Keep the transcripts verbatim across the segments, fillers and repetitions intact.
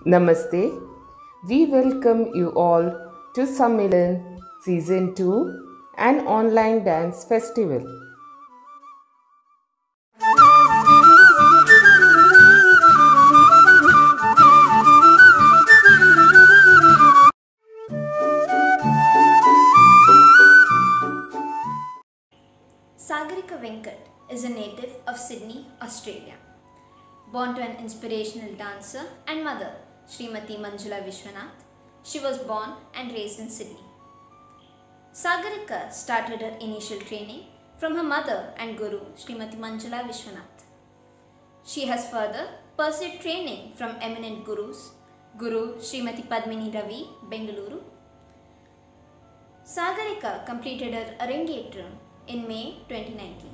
Namaste. We welcome you all to Sammilan Season two, an online dance festival. Sagarika Venkat is a native of Sydney, Australia. Born to an inspirational dancer and mother, Srimati Manjula Vishwanath, she was born and raised in Sydney. Sagarika started her initial training from her mother and guru, Srimati Manjula Vishwanath. She has further pursued training from eminent gurus, Guru Srimati Padmini Ravi, Bengaluru. Sagarika completed her Arangetram in May twenty nineteen.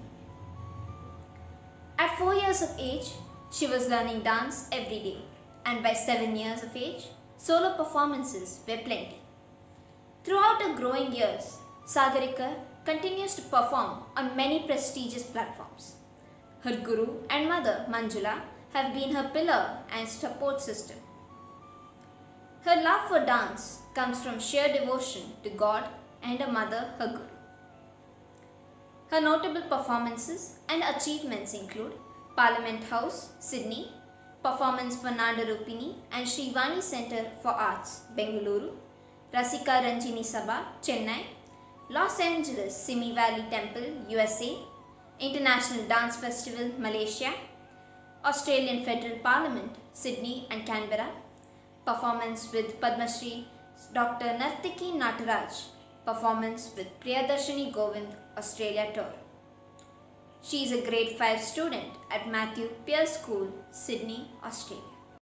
At four years of age, she was learning dance every day, and by seven years of age, solo performances were plenty. Throughout her growing years, Sagarika continues to perform on many prestigious platforms. Her guru and mother, Manjula, have been her pillar and support system. Her love for dance comes from sheer devotion to God and her mother, her guru. Her notable performances and achievements include Parliament House, Sydney, performance for Nada Rupini and Srivani Centre for Arts, Bengaluru, Rasika Ranjini Sabha, Chennai, Los Angeles Simi Valley Temple, U S A, International Dance Festival, Malaysia, Australian Federal Parliament, Sydney and Canberra, performance with Padma Shri Doctor Nartiki Nataraj, performance with Priyadarshini Govind, Australia tour. She is a grade five student at Matthew Pierce School, Sydney, Australia.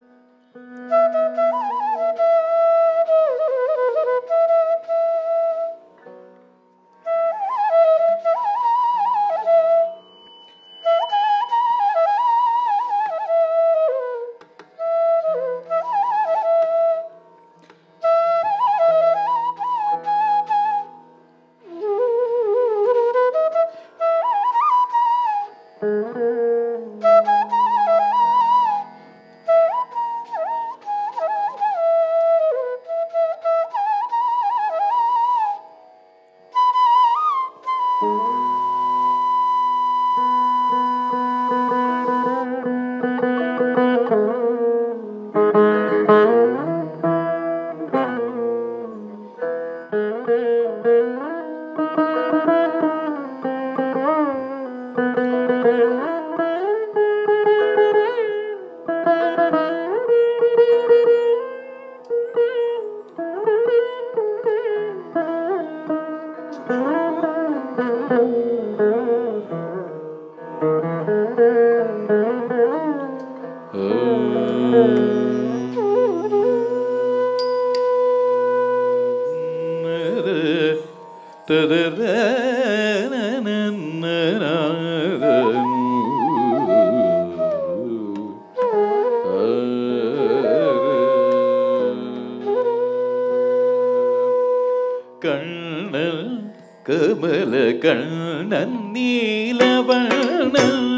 Kannan Neelavannan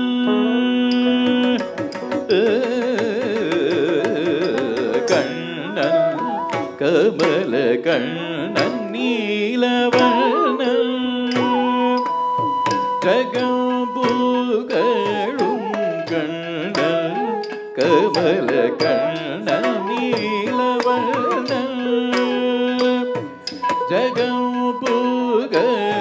Kannan Kamal Kannan Neelavannan ஜகம்புகழும் Kannan Kamal Kannan Neelavannan ஜகம்புகழும்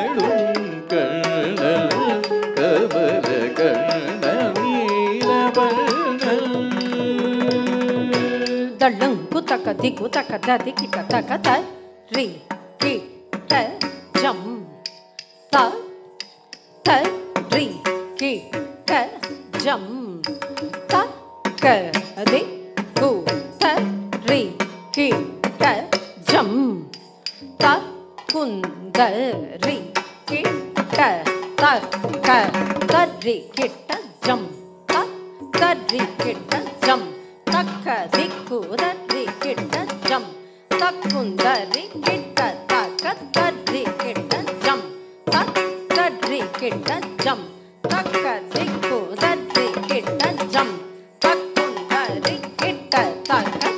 Taka diku taka da diki ta taka ta ri ki ta jam ta ta ri ki ta jam ta ka diku ta ri ki ta jam ta kun da ri ki ta ta ka ta ri ki ta jam ta ta ri ki ta jam taka diku da kitta jam takundari kitta takatari kitta jam takadri kitta jam takadiku dadri kitta jam takundari kitta takatari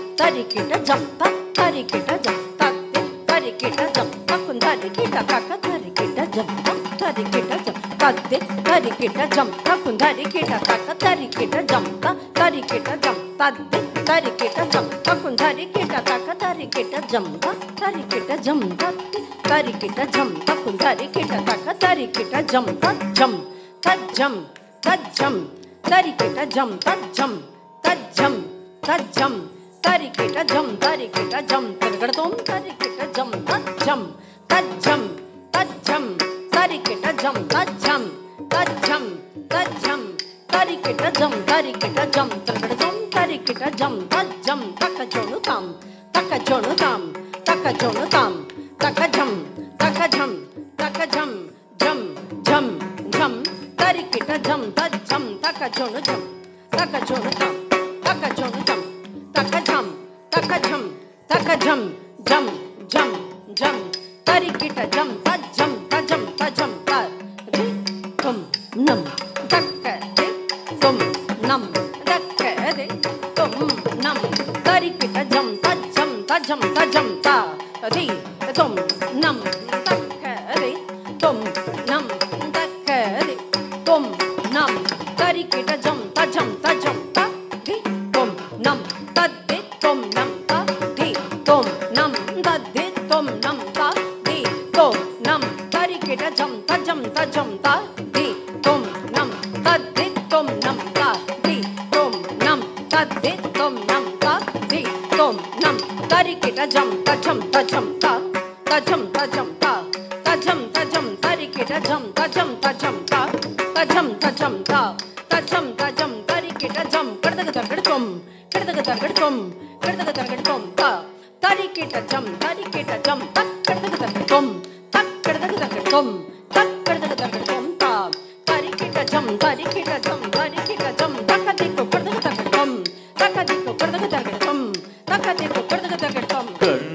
தரிக்கிட்ட ஜம் தக் தரிக்கிட்ட ஜம் தக் தரிக்கிட்ட ஜம் தக்குன் தரிக்கிட்ட தக்க தரிக்கிட்ட ஜம் தக் தரிக்கிட்ட ஜம் தத்தி தரிக்கிட்ட ஜம் தக்குன் தரிக்கிட்ட தக்க தரிக்கிட்ட ஜம் தக் தரிக்கிட்ட ஜம் தத்தி தரிக்கிட்ட ஜம் தக்குன் தரிக்கிட்ட தக்க தரிக்கிட்ட ஜம் தக் தரிக்கிட்ட ஜம் தத்தி தரிக்கிட்ட ஜம் தக்குன் தரிக்கிட்ட தக்க தரிக்கிட்ட ஜம் தக் ஜம் தக் ஜம் தக் ஜம் தரிக்கிட்ட ஜம் தக் ஜம் தக் ஜம் தக் ஜம் தரிக்கிட்ட ஜம் தரிக்கிட்ட ஜம் தரிக்கிட்டோம் தரிக்கிட்ட ஜம் தக் ஜம் தக் ஜம் தக் ஜம் தரிக்கிட்ட ஜம் தக் ஜம் தக் ஜம் தக் ஜம் தரிக்கிட்ட ஜம் தரிக்கிட்ட ஜம் தரிக்கிட்டோம் தரிக்கிட்ட ஜம் தக் ஜம் தக்க ஜோனு தாம் தக்க ஜோனு தாம் தக்க ஜோனு தாம் தக்க ஜம் தக்க ஜம் தக்க ஜம் ஜம் ஜம் ஜம் தரிக்கிட்ட ஜம் தக் ஜம் தக்க ஜோனு ஜம் தக்க ஜோனு தாம் தக்க ஜோனு ஜம் தக்க ஜம் தக்க ஜம் தக்க ஜம் ஜம் ஜம் ஜம் தரிக்கிட்ட ஜம் தக் ஜம் தஜம் தஜம் த ரி தும் நம் தக்க ரி தும் நம் தக்க ரி தும் நம் தரிக்கிட்ட ஜம் தக் ஜம் தஜம் தஜம் த ரி தும் நம் தக்க ரி தும் நம் தக்க ரி தும் நம் தரிக்கிட்ட ஜம் தஜம் தஜம் த ரி தும் நம் தத்தி தும் நம் த ரி தும் நம் தத்தி தும் நம் த ரி தும் நம் தரிக்கிட்ட ஜம் தஜம் தஜம் த ரி தும் நம் தத்தி தும் நம் த ரி தும் நம் தத்தி தும் நம் த ரி தும் நம் தரிக்கிட்ட ஜம் தஜம் தஜம் த தஜம் தஜம் த தஜம் தஜம் தரிக்கிட்ட ஜம் தஜம் தஜம் த தஜம் தஜம் த தஜம் தஜம் தரிக்கிட்ட ஜம் கடதக தர்கடதும் கடதக தர்கடதும் கடதக தர்கடதும் த தரிக்கிட்ட ஜம் தரிக்கிட்ட ஜம் தக் கடதக தர்கடதும் தக் கடதக தர்கடதும் தக் கடதக தர்கடதும் த தரிக்கிட்ட ஜம் தரிக்கிட்ட ஜம் தரிக்கிட்ட ஜம் தக்கதிக்கு கடதக தர்கடதும் தக்கதிக்கு கடதக தர்கடதும் தக்கதிக்கு கடதக தர்கடதும்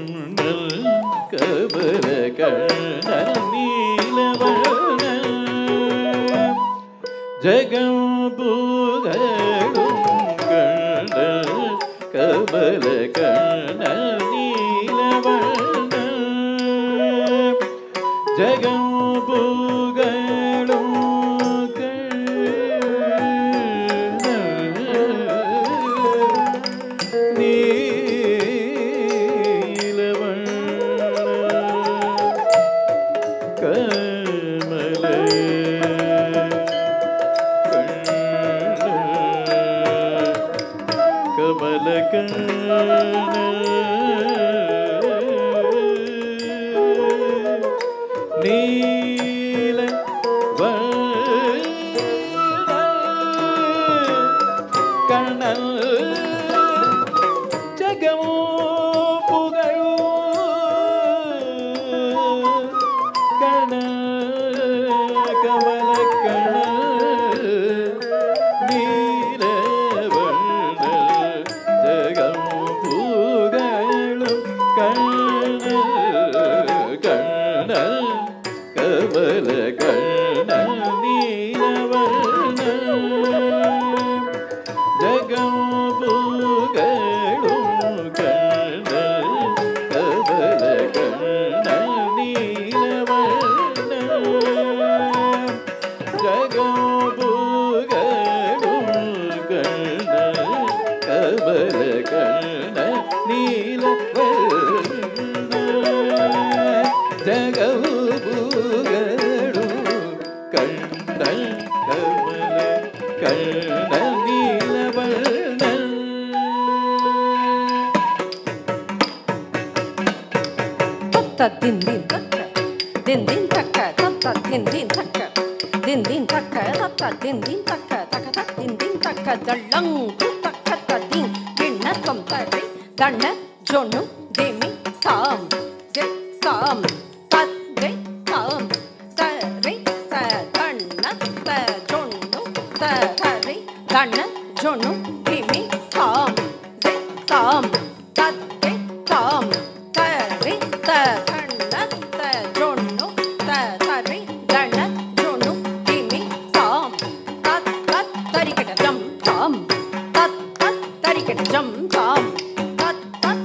கண்ணல் கபல கண்ணல் நீலவர்ண ஜகம் புகழும் கண்ணல் கபல கண்ணல் நீலவர்ண ஜகம் புகழும் நீல கண்ணல் ஜகமோ புகழோ கண்ணல் கமல கண்ணல் நீல ஜகமோ புகழும் கண்ணல் கண்ணல் கமல கண்ணல் நீலவர்ண ஜகம் புகழும் கண்ணல் கமல கண்ணல் நீலவர்ண ஜகம் புகழும் கண்ணல் கமல கண்ணல் நீலவர்ண ஜகம் கண்ணல் கமல கண்ணல் நீலவர்ணன் தத்த தின் தின் தக்க தின் தின் தக்க தத்த தின் தின் தக்க தின் தின் தக்க தத்த தின் தின் தக்க தக்க தக் தின் தின் தக்க தள்ளங் தக்க தத்தின் கிண்ணக்கம் தரி தண்ண ஜொன்னு தேமி தாம் ஜெ தாம் தத் ரே தாம் தரி த தண்ண த ஜொன்னு த தரி தண்ண ஜொன்னு தேமி தாம் ஜெ தாம் தத் ரே தாம் தரி த தண்ண த ஜொன்னு த தரி தண்ண ஜொன்னு தேமி தாம் தத் தத் தரிக்கட ஜம் தாம் தத் தத் தரிக்கட ஜம் தாம் தத் தத்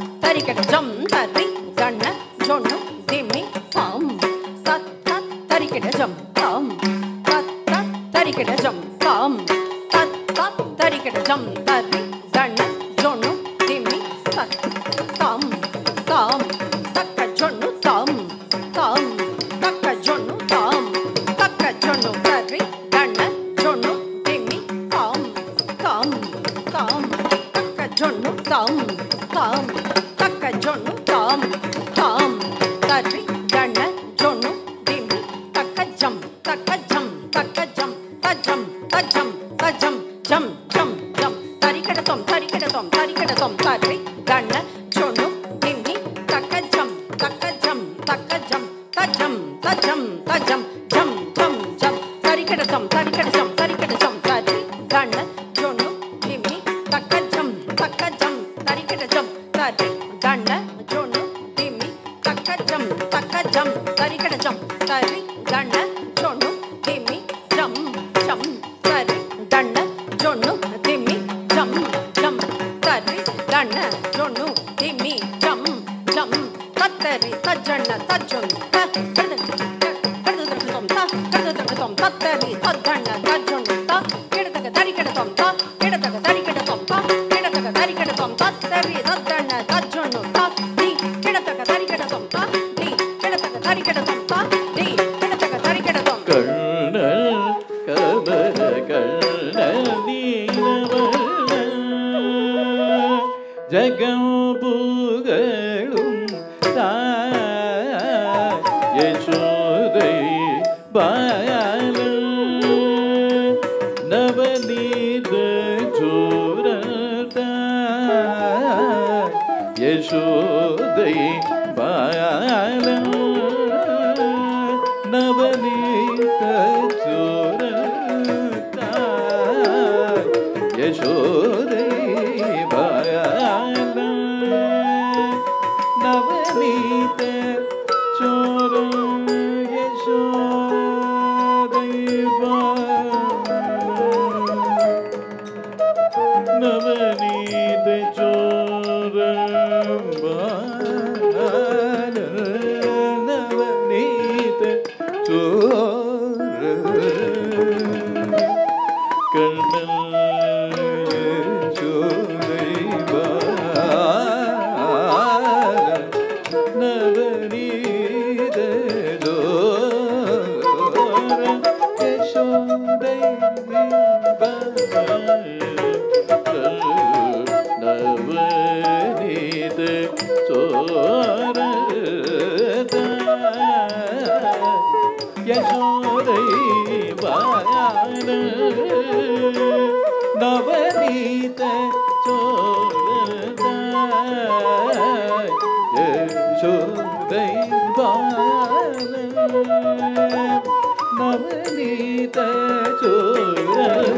தரிக்கிட ஜம் தரி தண்ண ஜொன்னு திம்மி தாம் தத் தத் தரிக்கிட ஜம் தாம் தத் தத் தரிக்கிட ஜம் தாம் தத் தத் தரிக்கிட ஜம் தரி தண்ண ஜொன்னு திம்மி தத் தாம் தாம் தக்க ஜொன்னு தாம் தாம் தக்க ஜொன்னு தாம் தக்க ஜொன்னு தரி தண்ண ஜொன்னு திம்மி தாம் தாம் தாம் தக்க ஜொன்னு தாம் தாம் தக்க ஜொன்னு தாம் தாம் தரி தண்ண ஜொன்னு திம்மி தக்க ஜம் தக்க ஜம் தக்க ஜம் தஜம் தஜம் தஜம் ஜம் ஜம் ஜம் தரிக்கடதம் தரிக்கடதம் தரிக்கடதம் தரி தண்ண ஜொன்னு திம்மி தக்க ஜம் தக்க ஜம் தக்க ஜம் தஜம் தஜம் தஜம் ஜம் ஜம் ஜம் தரிக்கடதம் தரிக்கடதம் தரிக்கடதம் தரி தண்ண ஜொன்னு திம்மி தக்க ஜம் தக்க ஜம் தரிக்கடதம் தரி தண்ண ஜொன்னு திம்மி தக்க ஜம் தக்க ஜம் தரிக்கடதம் தரி தண்ண ஜொன்னு திம்மி ஜம் ஜம் தரி தண்ண ஜொன்னு திம்மி ஜம் ஜம் தரி தண்ண ஜொன்னு திம்மி ஜம் ஜம் தத்தரி தஜ்ஜண்ண தஜ்ஜொன் தத்தரி தத்தண்ண தஜ்ஜொன் த கிடதக தரிக்கடதம் த கிடதக தரிக்கடதம் த கிடதக தரிக்கடதம் தத்தரி தத்தண்ண தஜ்ஜொன் த தி கிடதக தரிக்கடதம் த தி கிடதக தரிக்கடதம் த தி கிடதக தரிக்கடதம் கண்ணல் கபர கண்ணல் நீலவண்ண ஜகம் புகழும் தாய் யசோதை பால நவநீத சூரதாய் யசோதை பால நவநீத சூரதாய் யசோதை பால நவநீத சோர யசோதை நவநீத சோர நவநீத சோர கண்ணல் யசோதை நவநீத சோர யசோதை நவநீத சோர யசோதை பால நவநீத சோர யசோதை பால நவநீத சோர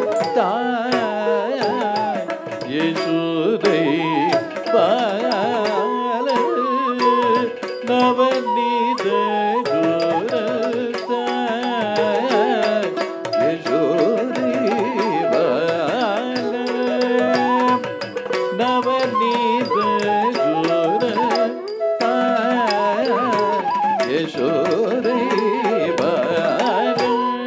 யசோதை பால நவநீத சோர யசோதை பால நவநீத சோர யசோதை பால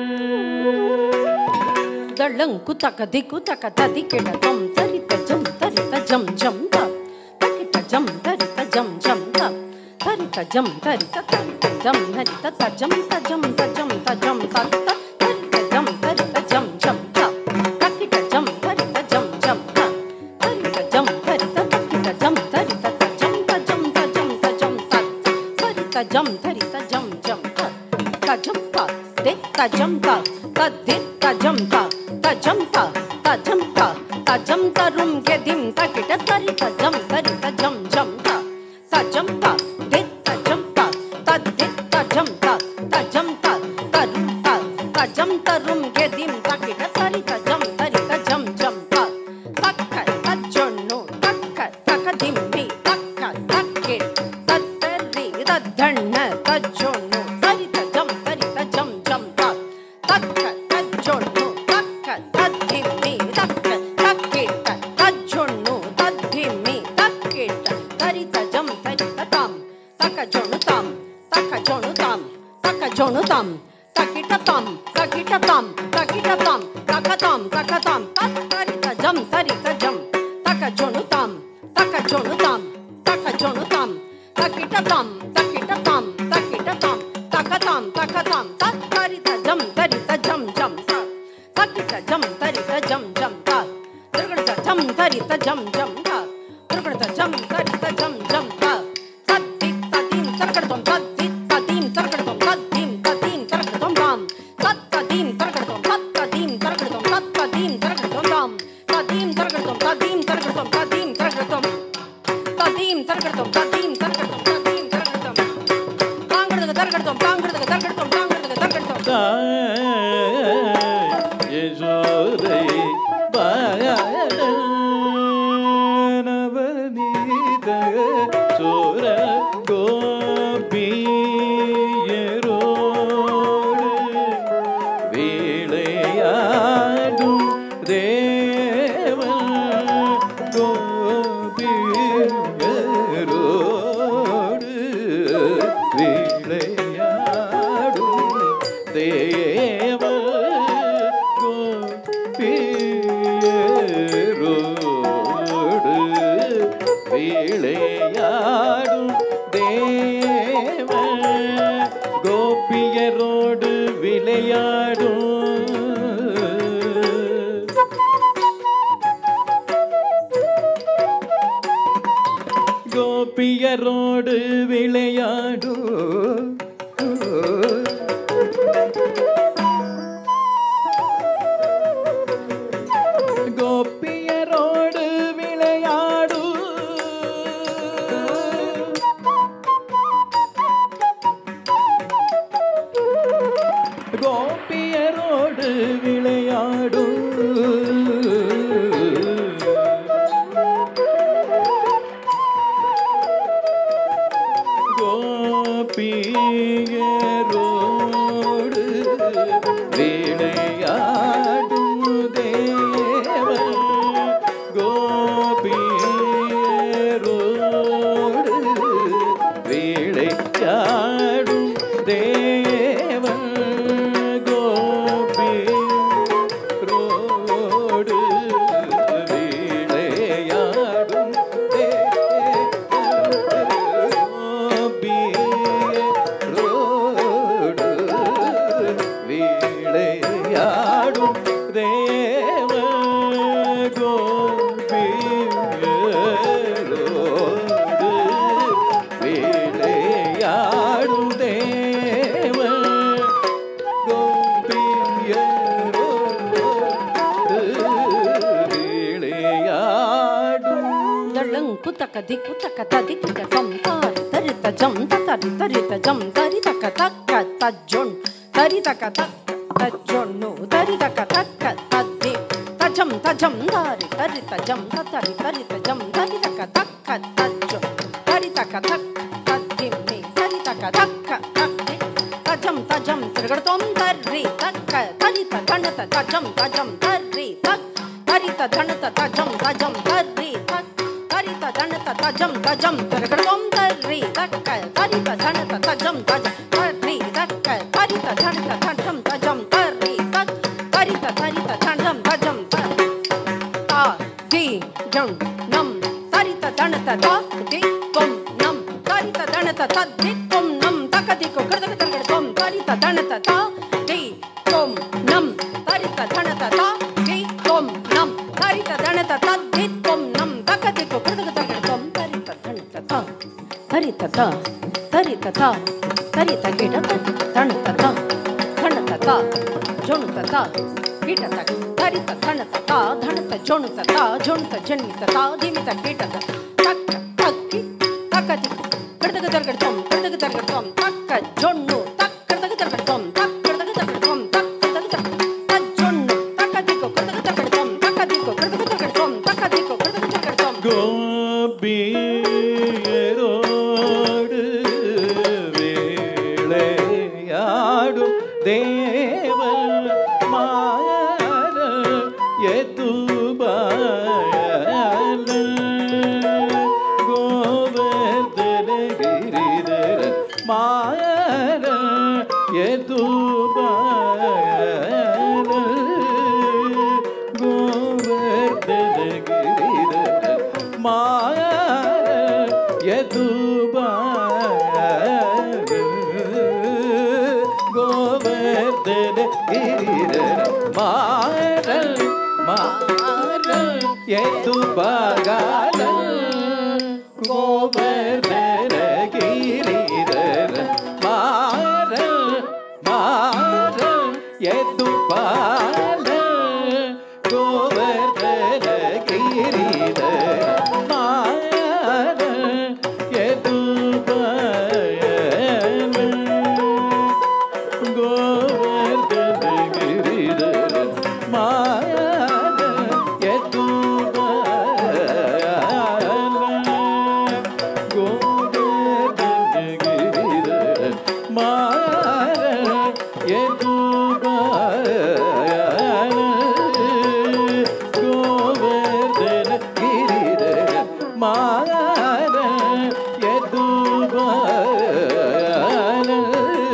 தளங்கு தக்க திக்கு தக்க ததி கிடதம் தரித்த ஜம் தரித்த ஜம் ஜம் த தக்கிட்ட ஜம் தரித்த ஜம் ஜம் த தரித்த ஜம் தரித்த தரித்த ஜம் தரித்த தஜம் தஜம் தஜம் தஜம் தத்த தரித்த ஜம் தரித்த ஜம் ஜம் த தக்கிட்ட ஜம் தரித்த ஜம் ஜம் த தரித்த ஜம் தரித்த தக்கிட்ட ஜம் தரித்த தஜம் தஜம் தஜம் தஜம் தத்த தரித்த ஜம் தரித்த ஜம் ஜம் த தஜம் த தே தஜம் த தத்தே தஜம் த தஜம் த தஜம் த தஜம் தரும் கெதிம் தக்கிட்ட தரி தஜம் தரி தஜம் ஜம் த தஜம் த தே தஜம் த தத்தே தஜம் த தஜம் த தரும் த தஜம் தரும் கெதிம் தக்கிட்ட தரி தஜம் தரி தஜம் ஜம் த தக்க தஜொன்னு தக்க தக்க திம்மி தக்க தக்கே தத்தரி தத்தண்ண தஜொன்னு தரி தஜம் தரி தஜம் ஜம் த தக்க தஜொன்னு தக்க தத்திம்மி தக்க தக்கிட்ட தஜொன்னு தத்திம்மி தக்கிட்ட தரி தஜம் ಜೋನು ತಂ ತಕಿಟ ತಂ ತಕಿಟ ತಂ ತಕಿಟ ತಂ ತಕ ತಂ ತಕ ತಂ ತರಿತ ಜಂ ತರಿತ ಜಂ ತಕ ಜೋನು ತಂ ತಕ ಜೋನು ತಂ ತಕ ಜೋನು ತಂ ತಕಿಟ ತಂ ತಕಿಟ ತಂ ತಕಿಟ ತಂ ತಕ ತಂ ತಕ ತಂ ತರಿತ ಜಂ ತರಿತ ಜಂ ಜಂ ತಕಿಟ ಜಂ ತರಿತ ಜಂ ಜಂ ತ ತಿರುಗಡ ಜಂ ತರಿತ ಜಂ ಜಂ ತ ತಿರುಗಡ ಜಂ ತರಿತ ಜಂ ಜಂ ತ ತತ್ತಿ ತದಿಂ ತರಗಡತಂ ತತ್ತಿ ತದಿಂ ತರಗಡತಂ ತದ್ದಿಂ ತದಿಂ ತರಗಡತಂ ರಾಮ್ ತತ್ತದಿಂ ತರಗಡತಂ ತತ್ತದಿಂ ತರಗಡತಂ ತತ್ತದಿಂ ತರಗಡತಂ ರಾಮ್ ತದಿಂ ತರಗಡತಂ ತದಿಂ ತರಗಡತಂ ತದಿಂ ತರಗಡತಂ ತದಿಂ ತರಗಡತಂ ತದಿಂ ತರಗಡತಂ ತದಿಂ ತರಗಡತಂ ತಾಂಗಡದ ತರಗಡತಂ ತಾಂಗಡದ ತರಗಡತಂ ತಾಂಗಡದ ತರಗಡತಂ ಯಶೋದೆ ಬಾಯನ ನವನೀತ ಚೋರ கோபியரோடு விளையாடும் தேவன் கோபியரோடு விளையாடும் தேவன் கோபியரோடு விளையாடும் தேவன் கோபியரோடு விளையாடும் கோபியரோடு விளையாடும் கோபியரோடு விளையாடும் கோபியரோடு விளையாடும் கோபியரோடு விளையாடும் தேவன் கோபியரோடு விளையாடும் தேவன் கோபியரோடு விளையாடும் கோபியரோடு விளையாடும் தேவன் கோபியரோடு விளையாடும் தேவன் கோபியரோடு விளையாடும் ದಳ್ಳಂಕು ತಕ ದಿಕ್ಕು ತಕ ತದಿ ತಕ ತಂ ತಾರಿ ತರಿತ ಜಂ ತರಿ ತರಿತ ಜಂ ತರಿ ತಕ ತಕ್ಕ ತಜ್ಜೊಣ್ ತರಿ ತಕ ತಕ್ಕ ತಜ್ಜೊಣ್ಣು ತರಿ ತಕ ತಕ್ಕ ತದ್ದಿ ತಜಂ ತಜಂ ದಾರಿ ತರಿತ ಜಂ ತರಿ ತರಿತ ಜಂ ತರಿ ತಕ ತಕ್ಕ ತಜ್ಜೊ ತರಿ ತಕ ತಕ್ಕ ತದ್ದಿಮ್ಮಿ ತರಿ ತಕ ತಕ್ಕ ತಕ್ಕಿ ತಜಂ ತಜಂ ತಿರುಗಡತೊಂ ತರ್ರಿ ತಕ್ಕ ತರಿತ ಗಣತ ತಜಂ ತಜಂ ತರ್ರಿ ತಕ್ ತರಿತ ಗಣತ ತಜಂ ತಜಂ ತರ್ರಿ ತಕ್ ತರಿತ ಗಣತ ತಜಂ ತಜಂ ತಿರುಗಡತೊಂ ತರ್ರಿ ತಕ್ಕ ತರಿತ ಗಣತ ತಜಂ ತಜಂ ತರ್ರಿ ತಕ್ಕ ತರಿತ ಗಣತ ತಜಂ ತಜಂ ತರ್ರಿ ತಕ್ ತರಿತ ತರಿತ ತಜಂ ತಜಂ ತ ದಿ ಜಂ ನಂ ತರಿತ ಗಣತ ತ ದಿ ತೊಂ ನಂ ತರಿತ ಗಣತ ತದ್ದಿ ತೊಂ ನಂ ತಕದಿಕೊ ಕಡದಕ ತಿರುಗಡತೊಂ ತರಿತ ಗಣತ ತ ದಿ ತೊಂ ನಂ ತರಿತ ಗಣತ ತ ದಿ ತೊಂ ನಂ ತರಿತ ಗಣತ ತದ್ದಿ ತೊಂ ನಂ ತಕದಿಕೊ ಕಡದಕ ತಿರುಗಡತೊಂ ತರಿತ ಗಣತ ತ ತರಿತ ತ ತರಿತ ತ ತರಿತ ಗಿಡ ತಣತ ತ ತಣತ ತ ಜೊಣುತ ತ ಗಿಡ ತ ತರಿತ ತಣತ ತ ಧಣತ ಜೊಣುತ ತ ಜೊಣುತ ಜಣಿತ ತ ದಿಮಿತ ಗಿಡ ತ ತಕ್ಕ ತಕ್ಕಿ ತಕದಿ ಕಡದಕ ತಿರುಗಡತೊಂ ಕಡದಕ ತಿರುಗಡತೊಂ ತಕ್ಕ ಜೊಣ್ಣು ತಕ್ಕ ಕಡದಕ ತಿರುಗಡತೊಂ ತಕ್ಕ ಕಡದಕ ತಿರುಗಡತೊಂ ತಕ್ಕ ಕಡದಕ ತಜ್ಜೊಣ್ಣು ತಕದಿಕೊ ಕಡದಕ ತಿರುಗಡತೊಂ ತಕದಿಕೊ ಕಡದಕ ತಿರುಗಡತೊಂ ತಕದಿಕೊ ಕಡದಕ ತಿರುಗಡತೊಂ கோபியரோடு விளையாடும் தேவன் மாயன எதுபாயன கோவர்தன கிரிதர மாயன யதுபாலன் கோவர்தன கிரீதர மாறல் மாறல் யதுபாலன் கோவர்தன கிரீதர மாறல் மாறல் யதுபாலன் கோவர்தன கிரீதர மாறல் யதுபாலன் கோவர்தன கிரீதர மாறல் யதுபாலன் கோவர்தன கிரீதர மாறல் யதுபாலன் கோவர்தன கிரீதர மாறல் யதுபாலன்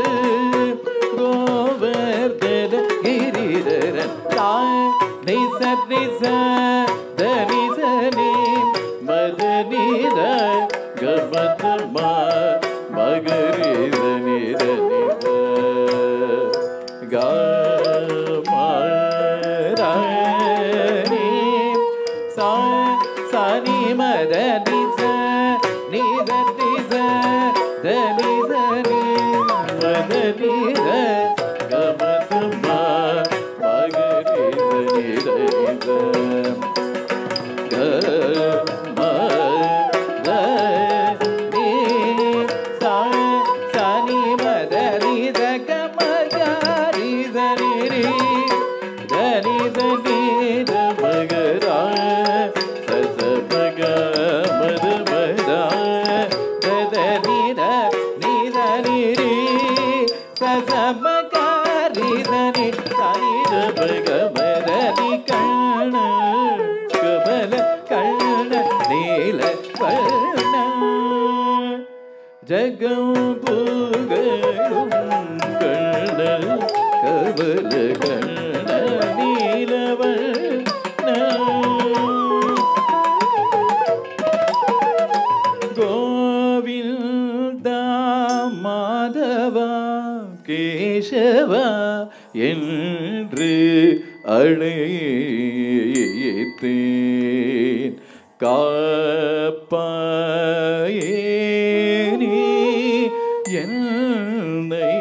கோவர்தன கிரீதர தாய் நிச நிச தனிச நீ மத நீத கமத மா மகரித நித நித கமரணி சா சனி மத நிச நித நிச தனிச நீ மத நீத கமத மா மகரித நித நித ஜகம் புகழும் கண்ணல் கவல கண்ண நீலவண்ண கோவிந்தா மாதவா கேசவா என்று அழைத்தேன் காப்பாயே என்னை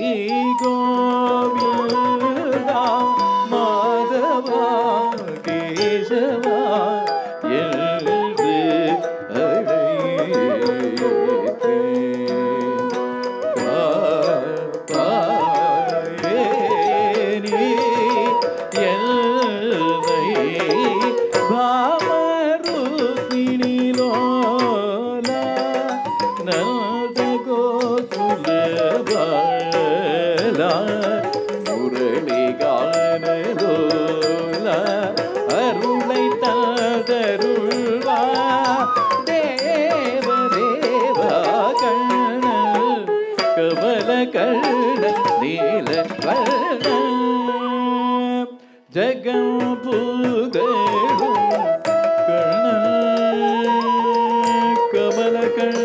கோவிந்தா மாதவா கேசவா என்று அழைத்தேன் காப்பாயே என்னை பாமருத்தினிலோலா முரளி காணலோல அருளை தருள்வா தேவ தேவா கண்ணல் கமல கண்ண நீல வண்ண ஜகம் புகழும் கண்ணல் கமல கண்ண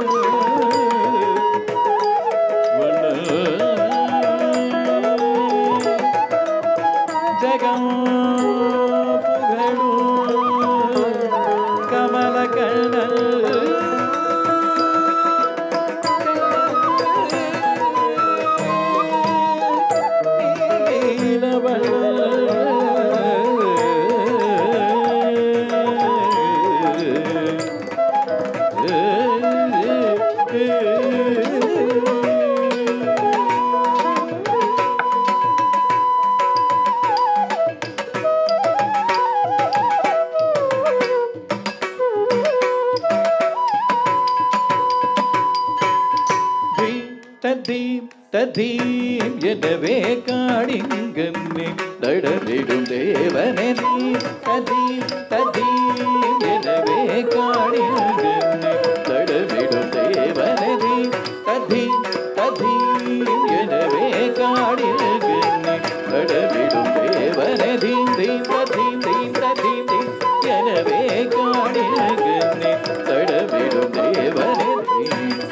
ததீம் ததீம் எனவே காணிங்கன்னே தடவிடும் தேவனே ததீம் ததீம் எனவே காணிங்கன்னே தடவிடும் தேவனே ததீம் ததீம் எனவே காணிங்கன்னே தடவிடும் தேவனே தீம் தீம் ததீம் தீம் ததீம் தீம் எனவே காணிங்கன்னே தடவிடும் தேவ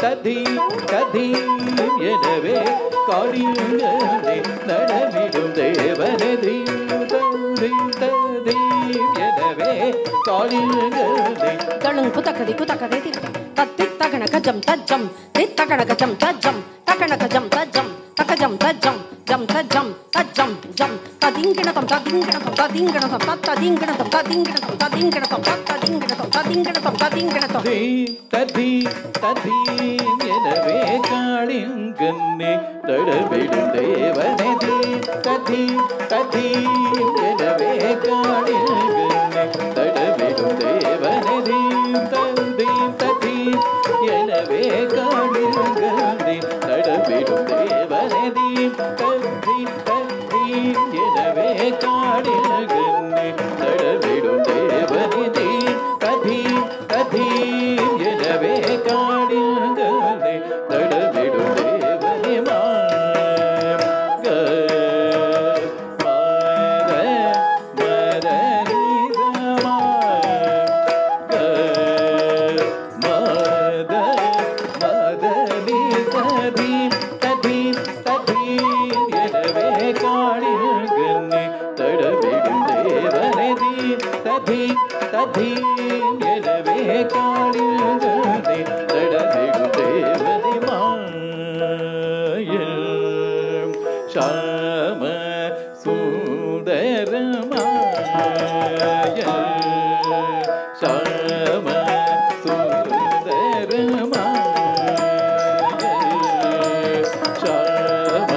ததீம் ததீம் எனவே காடியங்களே நடமிடும் தேவனே தீம் ததீம் ததீம் எனவே காடியங்களே தழுங்கு தக்கதி குதக்கதை தத்தி தகன கஜம் தஜம் தித்தகன கஜம் தஜம் தகன கஜம் தஜம் தகஜம் தஜம் ஜம் தஜம் தஜம் ஜம் ததிங்கிணதம் ததிங்கிணதம் ததிங்கிணதம் ததிங்கிணதம் ததிங்கிணதம் ததிங்கிணதம் ததிங்கிணதம் ததிங்கிணதம் ததிங்கிணதம் தீம் ததீம் ததீம் எனவே காளிங்கன்னே தடவிடும் தேவனே தீம் ததீம் ததீம் எனவே காளிங்கன்னே தடவிடும் தேவனே தீம் ததீம் ததீம் எனவே காளிங்கன்னே தடவிடும் தேவனே தீம் ததீம் ததீம் எனவே காளிங்கன்னே தடவிடும் தேவனே தீம் ததீம் ததீம் எனவே காளிங்கன்னே தடவிடும் தேவனே மாக மத மத நிதமா மத மத நிததீம் ததீம் ததீம் எனவே காளிங்கன்னே தடவிடும் தேவனே தீம் ததீம் ததீம் எனவே காளிங்கன்னே தடவிடும் தேவனே மாயம் ஷாம சுந்தரமாய ஷாம சுந்தரமாய ஷாம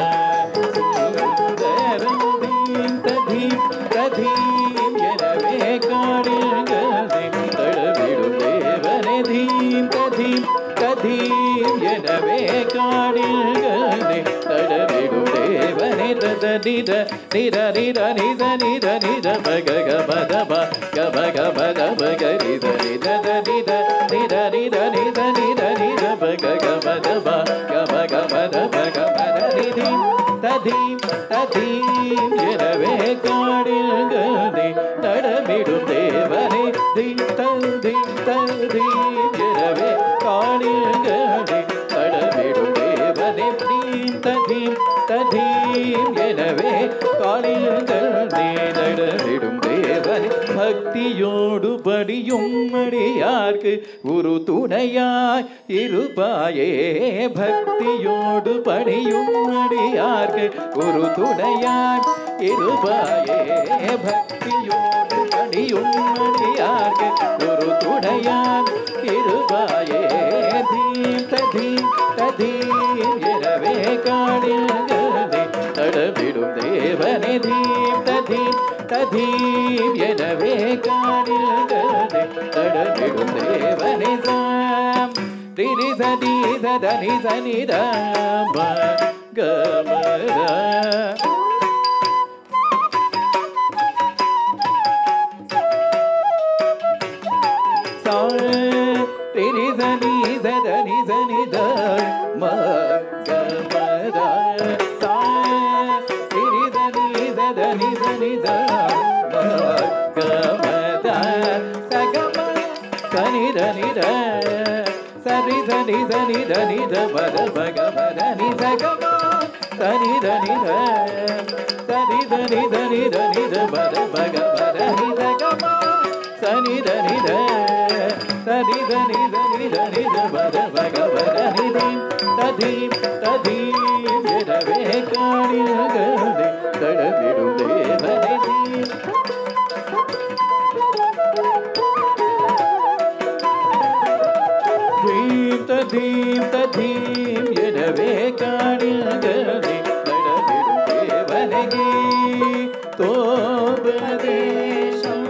சுந்தரதீம் ததீம் ததீம் எனவே காளிங்கன்னே தடவிடும் தேவனே தீம் ததீம் ததீம் எனவே காளிங்கன்னே தடவிடும் தேவனே தத நித நித நித நித நித நித பக கமத கம கமத பக நித நித நித நித நித நித நித நித பக கமத கம கமத கமத நிதீம் ததீம் ததீம் எனவே காளிங்கன்னே தடவிடும் தேவனே தீம் ததீம் ததீம் எனவே காளிங்கன்னே தடவிடும் தேவனே தீம் ததீம் ததீம் எனவே காளிங்கன்னே தடவிடும் தேவனே பக்தியோடு படியும் அடியார்க்கு ஒரு துணையாய் இருப்பாயே பக்தியோடு படியும் அடியார்க்கு ஒரு துணையாய் இருப்பாயே பக்தியோடு படியும் அடியார்க்கு ஒரு துணையாய் இருப்பாயே தீம் ததீம் ததீம் எனவே காளிங்கன்னே தடவிடும் தேவனே தீம் ததீம் ததீம் எனவே காளிங்கன்னே தடவிடும் தேவனே சாம் திரி சதி சதனி சனி ராம கமரா திரி சனி சதனி சனி தர்ம கமரா திரி சனி சதனி சனி தர்ம கமரா சகம சனி தனி த சரி சனி சனி தனி த பத பக பத நி சகம சனி தனி த சரி தனி தனி தனி த பத பக பத நி சகம சனி தனி த சரி தனி தனி தனி த பத பக பத நி தீம் ததீம் ததீம் எனவே காளிங்கன்னே தடவிடும் தேவனே தீம் தீம் ததீம் ததீம் எனவே காளிங்கன்னே தடவிடும் தேவனே தோபதேசம்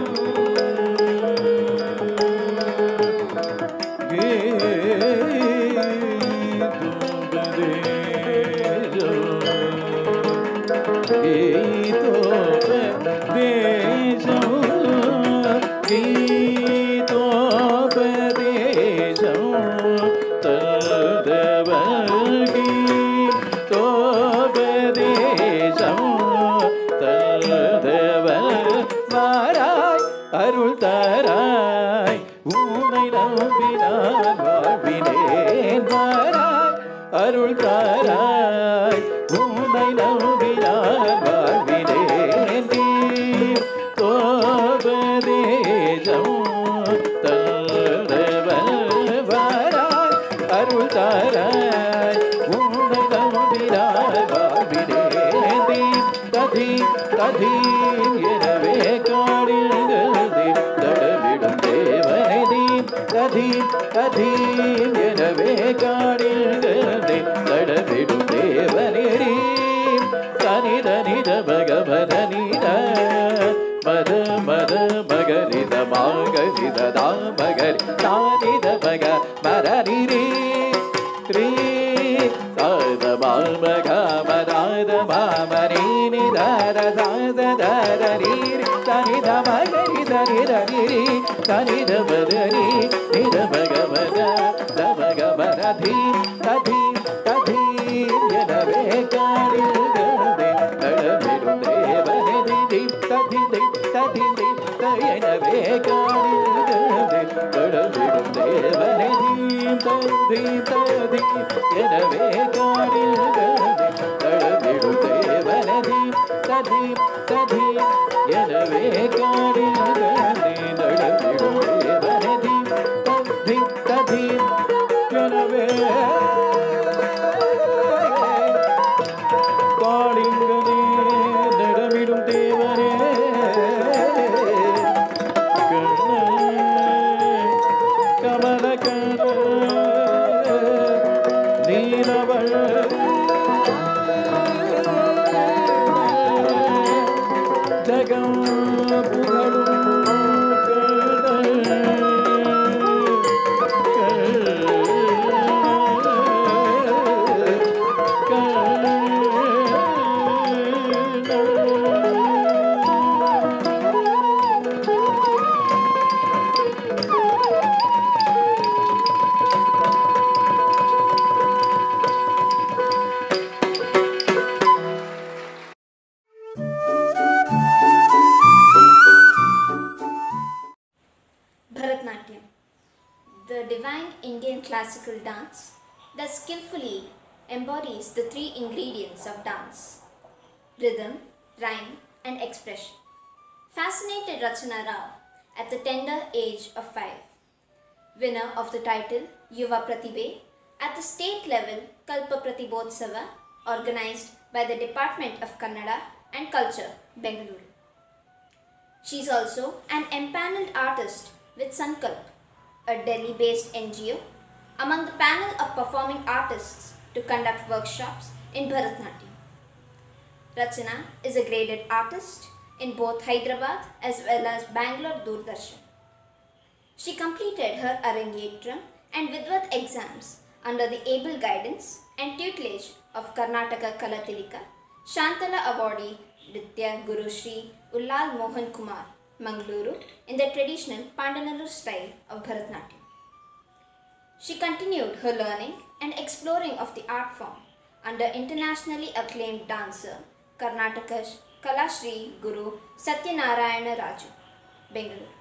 அருள் தாராய் உன்னை நம்பினான் வாழ்வினேன் வாராய் அருள் தாராய் உன்னை நம்பினார் வாழ்வினேந்தி கோபதேசம் தந்தவராய் அருள் தாராய் உன்னை நம்பினார் வாழ்வினேந்தி ததி ததி எனவே காடில்களே தடவிடும் தேவனதி ததி ததி எனவே காடில்களே தடவிடும் தேவனடி தனித நித பகவத நித மத மத மகரித மகரித தா மகரி தானித மக மரனிரி ரீ சாத மக மதாத மமரி நிதர சாத தர நீரி தனித மகரி தனித நிரி தனித மதரி நித பகவத தமக மரதி ததி ததி எனவே காடில்களே தடவிடும் தேவனதி ததி ததி எனவே காடில்களே தடவிடும் தேவனதி ததி ததி எனவே காடில்களே தடவிடும் தேவனதி ததி ததி எனவே காடில்களே தடவிடும் தேவனதி ததி ததி எனவே காடில்களே தடவிடும் தேவனே கமல கண நீலவள் ஜகம் புகழும் Bharatnatyam, the divine Indian classical dance that skillfully embodies the three ingredients of dance: rhythm, rhyme, and expression, fascinated Rachana Rao at the tender age of five. Winner of the title Yuva Pratibhe at the state level Kalpa Pratibhotsava, organized by the Department of Kannada and Culture, Bengaluru. She is also an empaneled artist with Sankalp, a Delhi-based N G O, among the panel of performing artists to conduct workshops in Bharatnatyam. Rachana is a graded artist in both Hyderabad as well as Bangalore Doordarshan. She completed her Arangayatram and Vidvat exams under the able guidance and tutelage of Karnataka Kalatilika, Shantala awardee Nritya Guru Shri Ullal Mohan Kumar, Mangaluru, in the traditional Pandanallur style of Bharatnatyam. She continued her learning and exploring of the art form under internationally acclaimed dancer Karnataka's Kalashri Guru Satyanarayana Raju, Bengaluru.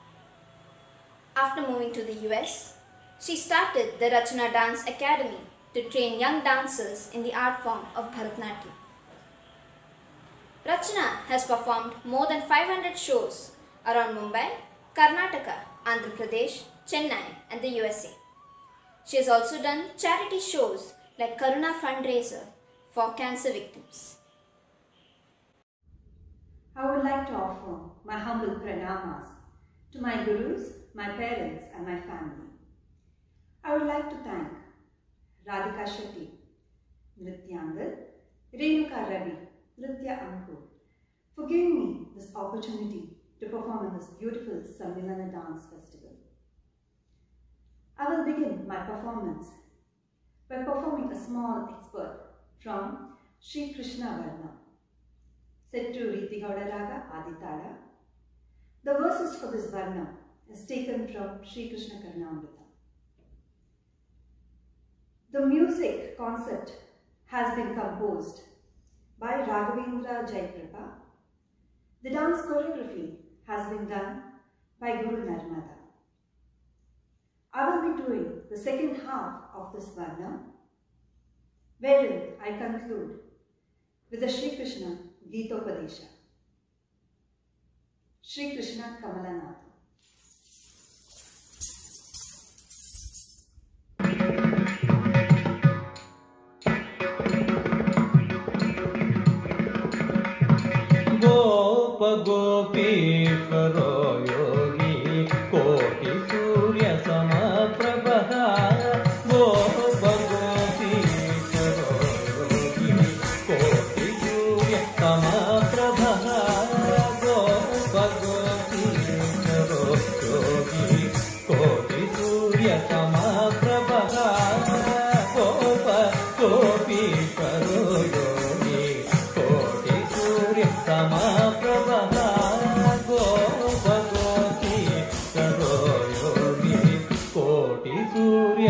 After moving to the U S, she started the Rachana Dance Academy to train young dancers in the art form of Bharatnatyam. Rachana has performed more than five hundred shows around Mumbai, Karnataka, Andhra Pradesh, Chennai, and the U S A. She has also done charity shows like Karuna Fundraiser for cancer victims. I would like to offer my humble pranamas to my gurus, my parents, and my family. I would like to thank Radhika Shetty, Nrityangal, Renuka Ravi, Nritya Ankur, for giving me this opportunity to perform in this beautiful Sammilana Dance Festival. I will begin my performance by performing a small expert from Sri Krishna Varna, set to Riti Gauda Raga Aditala. The verses for this Varna is taken from Sri Krishna Karnamrita. The music concept has been composed by Raghavendra Jaiprabha. The dance choreography has been done by Guru Narmada. I will be doing the second half of this Varna wherein I conclude with the Sri Krishna Gitopadesha. Sri Krishna Kamalanath. गोप गोपीश्वरो योगी कोटि सूर्य समप्रभः गोप गोपीश्वरो योगी कोटि सूर्य समप्रभः गोप गोपीश्वरो योगी कोटि सूर्य समप्रभः गोप गोपीश्वरो योगी कोटि सूर्य समप्रभः गोप गोपीश्वरो योगी कोटि सूर्य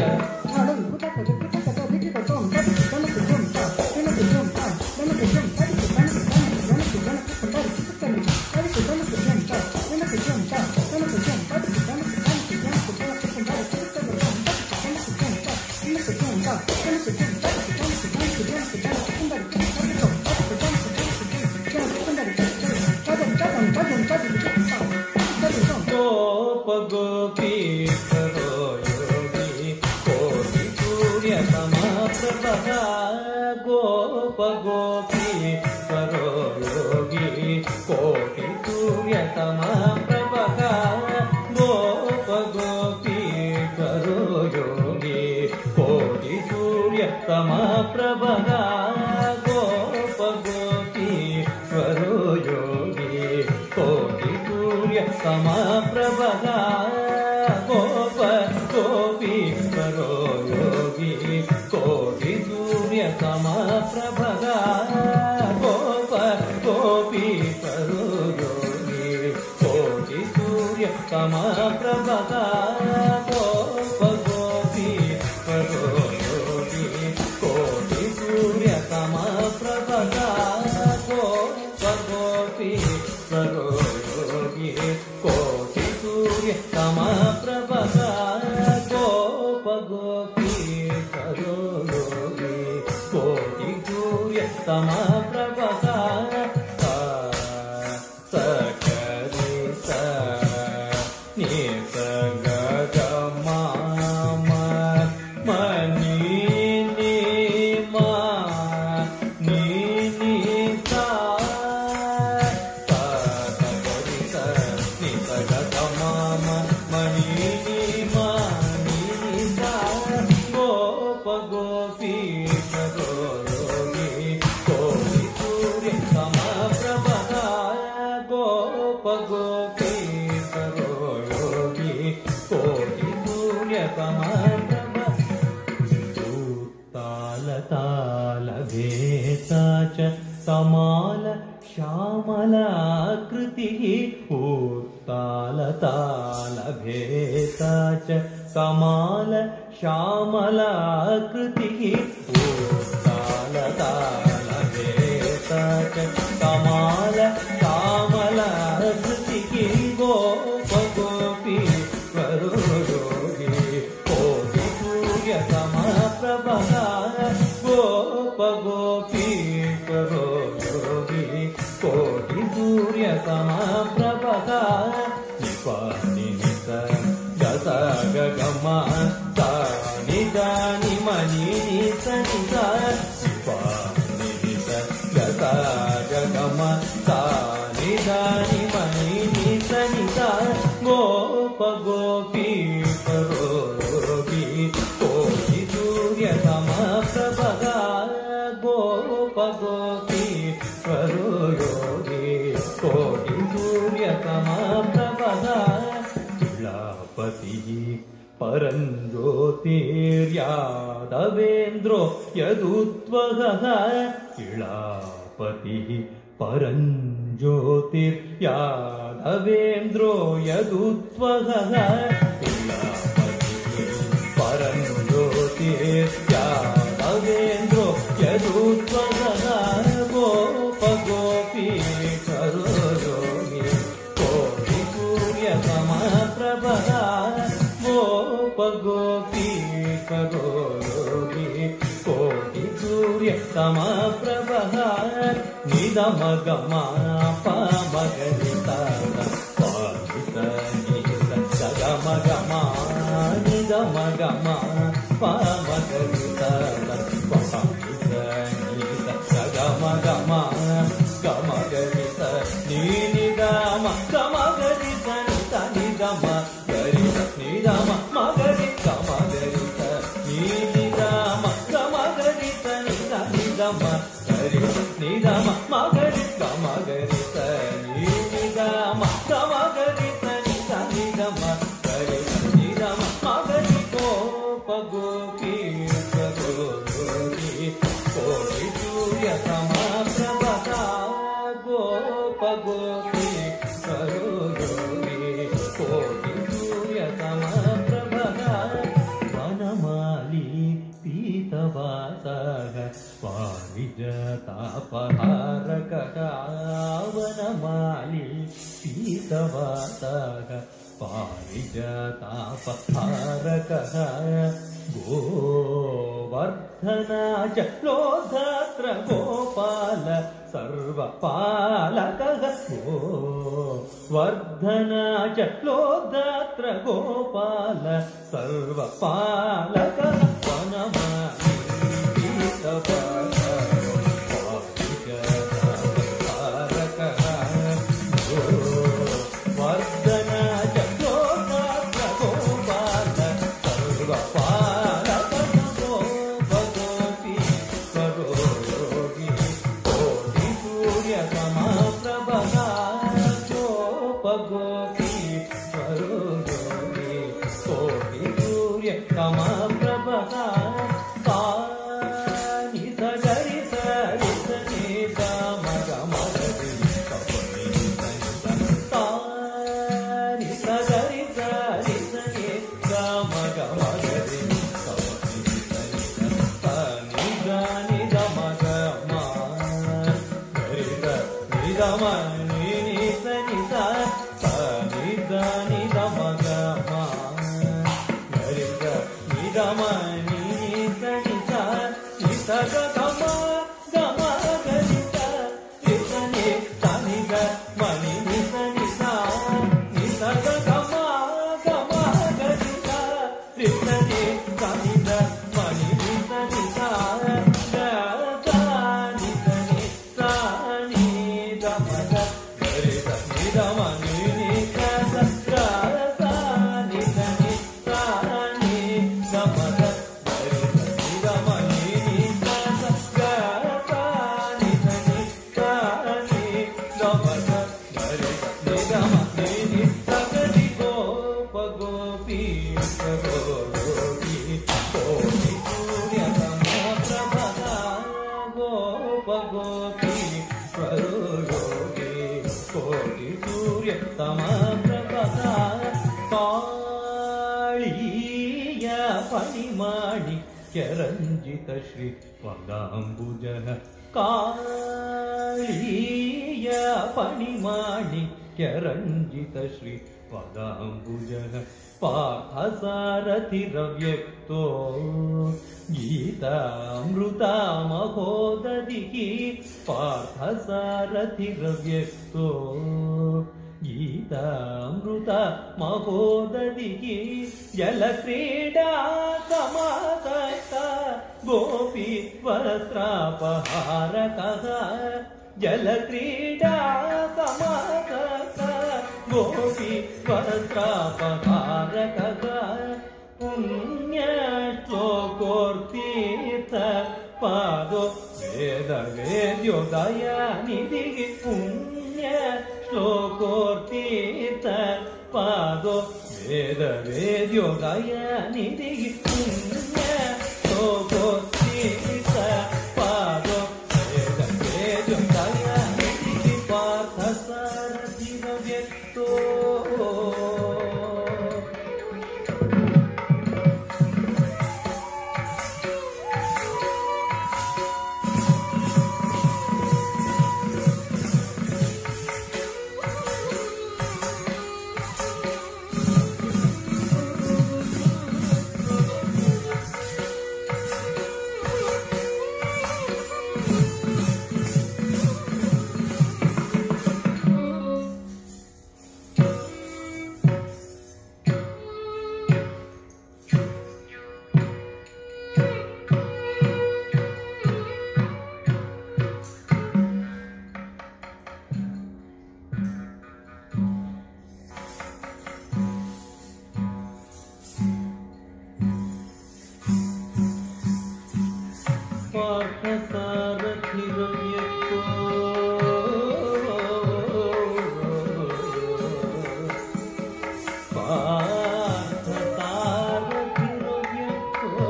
गोप गोपीश्वरो योगी कोटि सूर्य समप्रभः गोप गोपीश्वरो योगी कोटि सूर्य समप्रभः गोप गोपीश्वरो योगी कोटि सूर्य समप्रभः गोप गोपीश्वरो योगी कोटि सूर्य समप्रभः गोप गोपीश्वरो योगी कोटि सूर्य समप्रभः गोप गोपीश्वरो योगी कोटि सूर्य समप्रभः गोप गोपीश्वरो योगी कोटि सूर्य समप्रभः गोप गोपीश्वरो योगी कोटि सूर्य समप्रभः गोप गोपीश्वरो योगी कोटि सूर्य समप्रभः सकरि स नि स ग ग म म म नि नि म नि नि सा सा सकरि स नि स ग ग म म म नि नि म नि नि सा गोप गोपीश्वरो योगी कोटि सूर्य समप्रभः गोप गोपीश्वरो योगी कोटि सूर्य समप्रभः ताल ताल भेता च तमाल श्यामलाकृतिः उत्ताल ताल भेता च कमाल श्यामलाकृतिः उत्ताल ताल भेता च कमाल श्यामलाकृतिः गोप गोपीश्वरो योगी कोटि सूर्य समप्रभः गोप गोपीश्वरो योगी कोटि सूर्य समप्रभः निपानि निस गस ग ग म सा नि दा नि म नि नि स नि सा निपानि निस गस ग ग म सा नि दा नि म नि नि स नि सा गोप गोपीश्वरो योगी कोटि सूर्य समप्रभः गोप गोपीश्वरो योगी कोटि सूर्य समप्रभः तुलापतिः परञ्ज्योतिर्यादवेन्द्रो यदुद्वहः इळापतिः परञ्ज्योतिर्यादवेन्द्रो यदुद्वहः इळापतिः परञ्ज्योतिर्यादवेन्द्रो यदुद्वहः गोप गोपीश्वरो योगी कोटि सूर्य समप्रभः गोप गोपीश्वरो योगी कोटि सूर्य समप्रभः निध मग मा प मग नि सा प नि सा नि सा ग मग मा निध मग मा प मग नि सा प नि सा नि सा ग मग मा ग मग नि सा नि नि ग म ग मग नि सा नि सा नि ग म ग रि नि ग म म ग रि ग म ग रि सा नि नि ग म ग म ग रि सा नि सा नि ग म ग रि नि ग म म ग रि ग म ग रि सा नि नि ग म ग म ग रि सा नि सा नि ग म ग रि नि ग म म ग रि गोप गोपी गोपी कोटि सूर्य समप्रभा गोप गोपी गोपी कोटि सूर्य समप्रभा वनमाली पीतवासः पारिजातापहारकः वनमाली पीतवासः पारिजातापहारकः गोवर्धना च लोधात्र गोपाल सर्वपालकः गोवर्धना च लोधात्र गोपाल सर्वपालकः वनमाली पीतवासः पारिजातापहारकः गोवर्धना च लोधात्र गोपाल सर्वपालकः गोपगोपी करोगी कोटि सूर्य समप्रभः गोपगोपी करोगी कोटि सूर्य समप्रभः तानि सगरि सरि सनि ग मग मगरि सपनि सनि तानि सगरि सरि सनि ग मग मगरि सपनि सनि तानि गानि ग मग मा गरि ग नि ग म नि नि सनि सा तानि गानि ग मग मा गरि ग नि ग म नि नि सनि सा नि सा ग ग म ग म गरि सा नि सनि सा नि ग म नि नि सनि सा नि सा ग ग म ग म गरि सा नि सनि सा नि ग म नि नि सनि सा ग सा नि सनि सा नि ग म ग गरि सा नि ग म नि नि सा सा ग सा नि सनि सा नि ग म ग गरि सा नि ग म नि नि सा सा ग सा नि सनि सा नि ग म ग गरि सा नि ग म नि नि सा ग रि गोप गोपी गोपी कोटि सूर्य समप्रभः गोप गोपी करोगी कोटि सूर्य समप्रभः काळीय फणिमाणिक्यरञ्जित श्री पदाम्बुजः काळीय फणिमाणिक्यरञ्जित श्री पदाम्बुजः पार्थसारथिरव्यक्तो गीतामृतामहोदधिः पार्थसारथिरव्यक्तो गीतामृता महोदधिः जलक्रीडा समासक्त गोपी वस्त्रापहारकः जलक्रीडा समासक्त गोपी वस्त्रापहारकः पुण्यश्लोकोर्तीर्थ पादो वेद वेद्यो दयानिधिः पुण्य श्लोकोर्तीर्थ पादो वेद वेद्यो दयानिधिः पुण्य श्लोकोर्तीर्थ पादो वेद वेद्यो दयानिधिः पार्थसारथिरव्यक्तो पार्थसारथिरव्यक्तो पार्थसारथिरव्यक्तो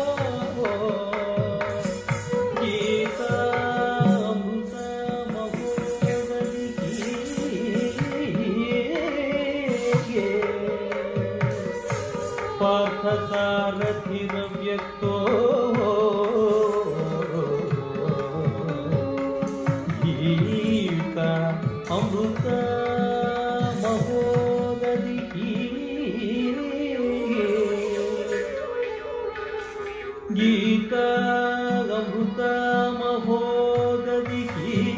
पार्थसारथिरव्यक्तो गीता अमृत महोदधिः गीता अमृत महोदधिः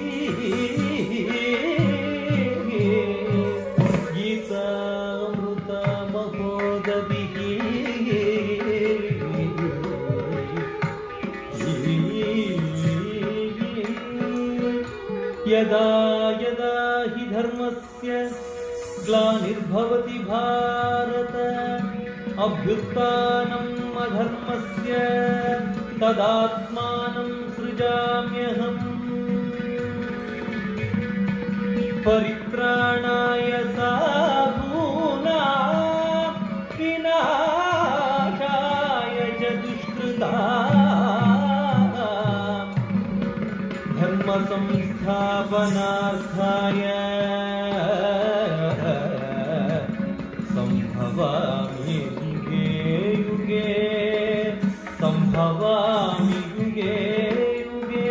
गीता अमृत महोदधिः यदा यदा हि धर्मस्य ग्लानिर्भवति भारत अभ्युत्थानम् अधर्मस्य तदात्मानं सृजाम्यहम् परित्राणाय साधूनां विनाशाय च दुष्कृताम् धर्म संस्थापनार्थाय संभवामि युगे युगे संभवामि युगे युगे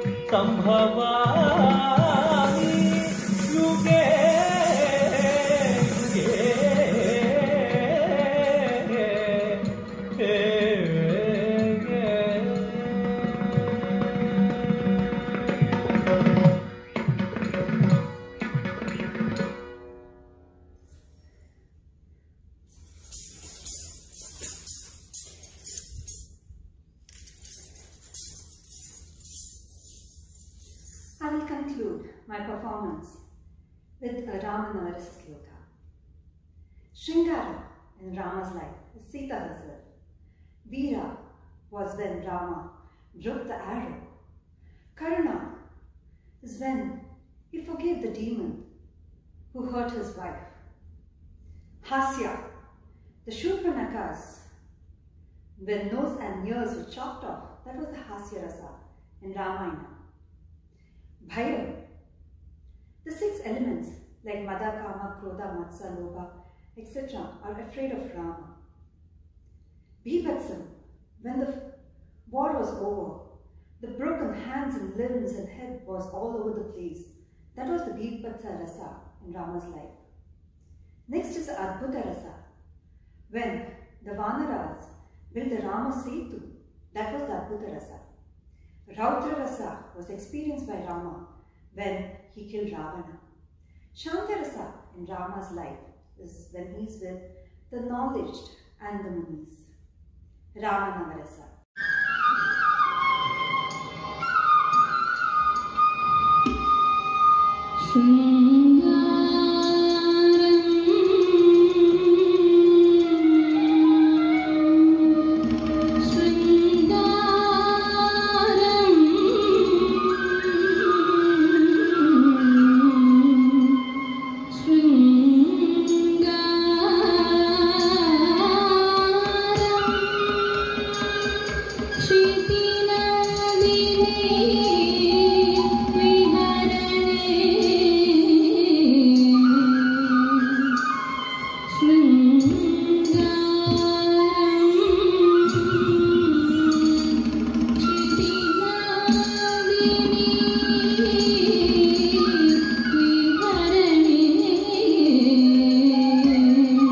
संभवामि युगे I will conclude my performance with a Rama Navarasa sloka. Shringara in Rama's life is Sita herself. Veera was when Rama broke the arrow. Karuna is when he forgave the demon who hurt his wife. Hasya, the Shurpanakhas, when nose and ears were chopped off, that was the Hasya Rasa in Ramayana. Bhairav, the six elements like Mada, Kama, Krodha, Matsa, Lobha, et cetera are afraid of Rama. Bibhatsam, when the war was over, the broken hands and limbs and head was all over the place. That was the Bibhatsa Rasa in Rama's life. Next is the Adbhuta Rasa, when the Vanaras built the Rama Setu. That was the Adbhuta Rasa. Raudra Rasa was experienced by Rama when he killed Ravana. Shanta Rasa in Rama's life is when he is with the knowledge and the munis. Rama Navarasa.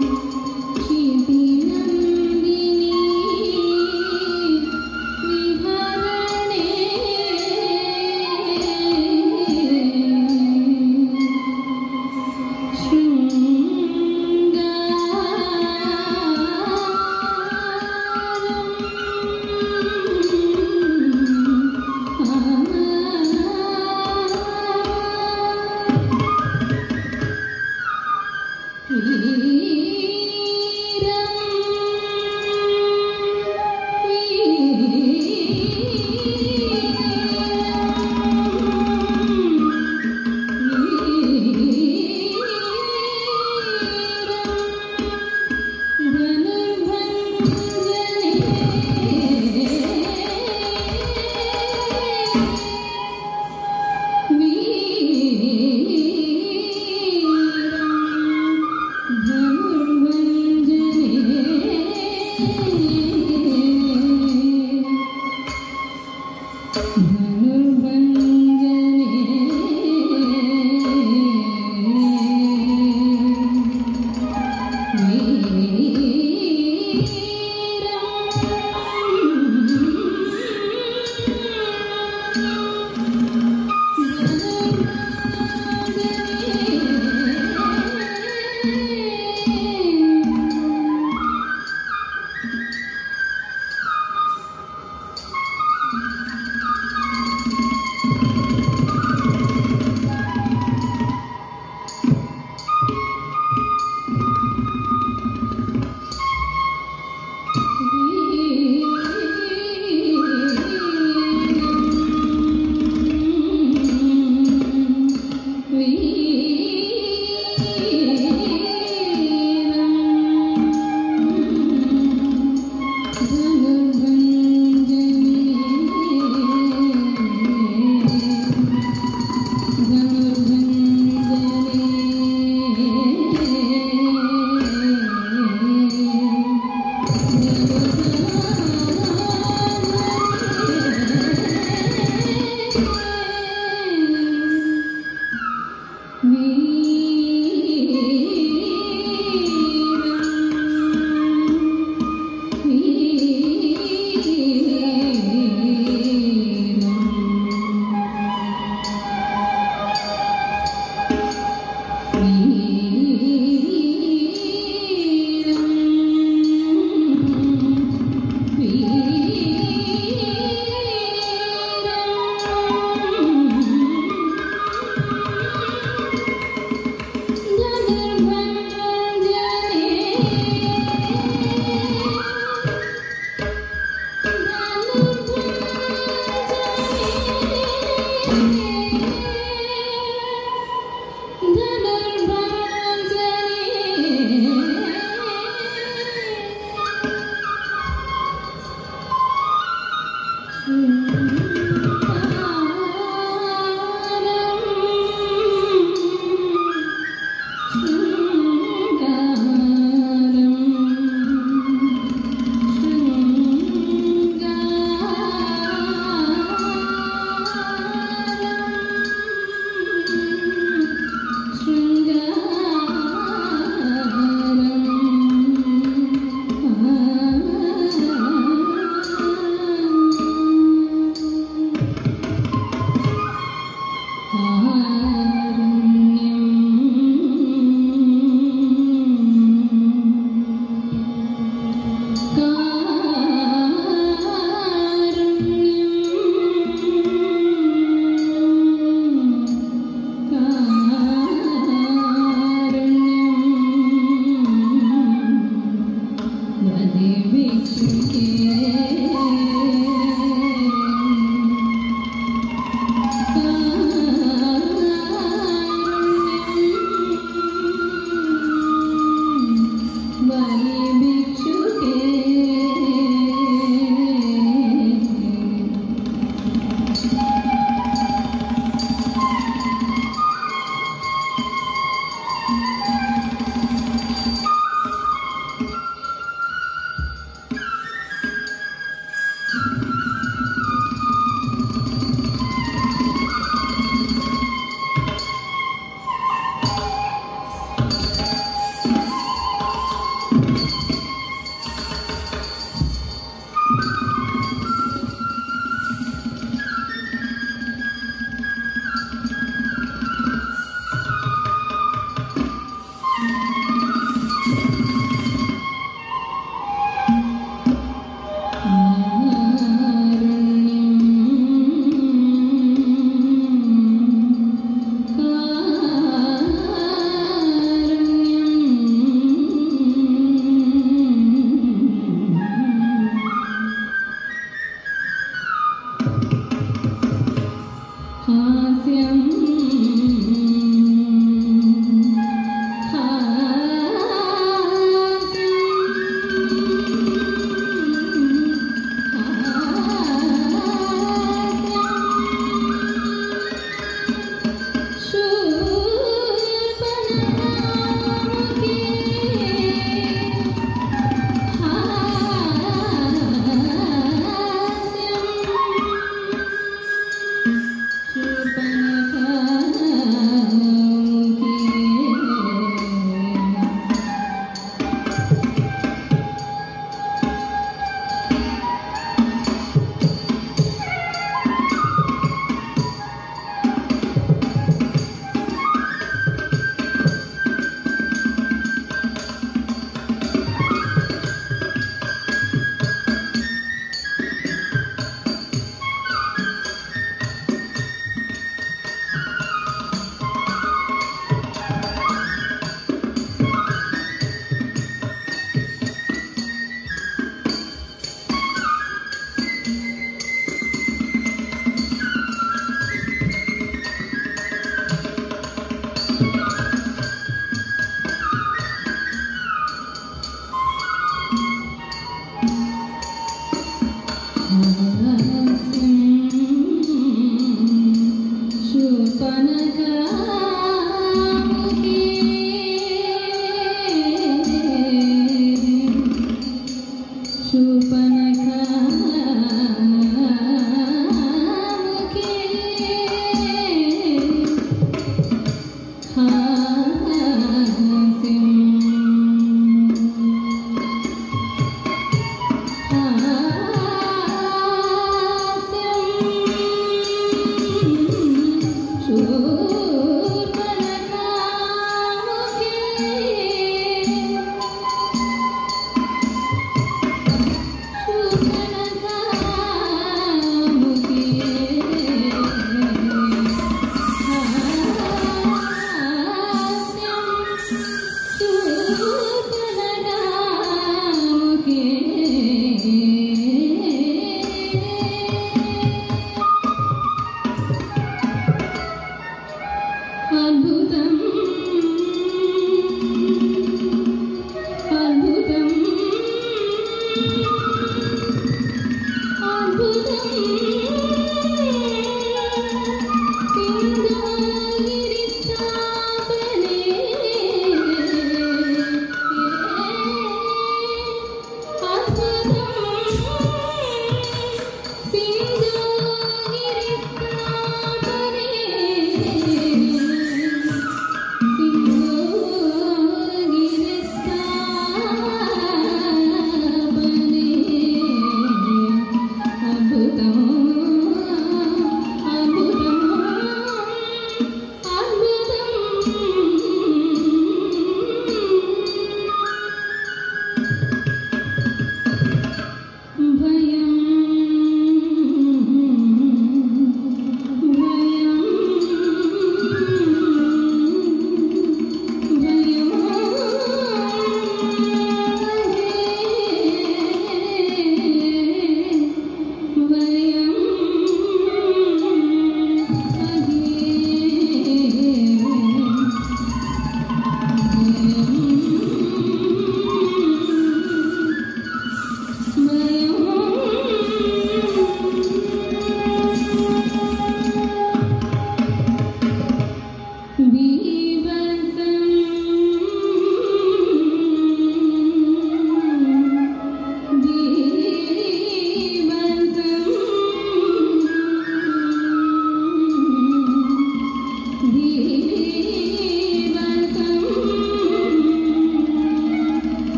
We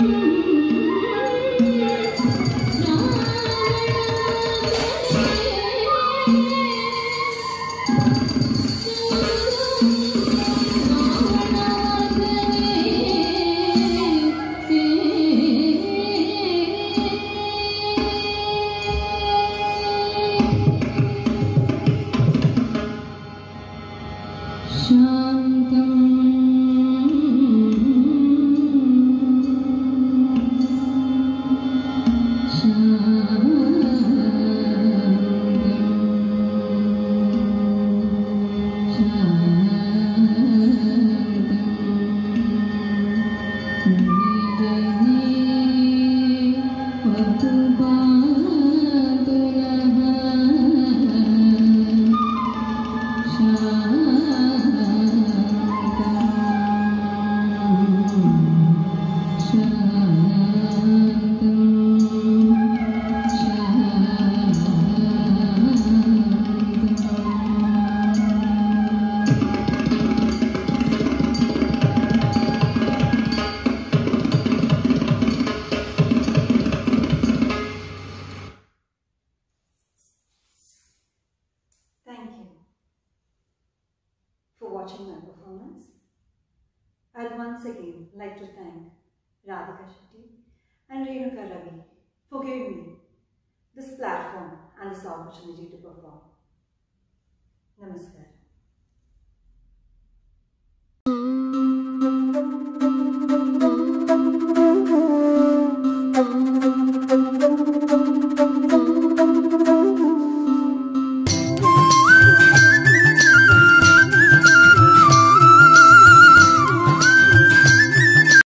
Thank you for watching my performance. I'd once again like to thank Radhika Shetty and Renuka Ravi for giving me this platform and this opportunity to perform. Namaskar.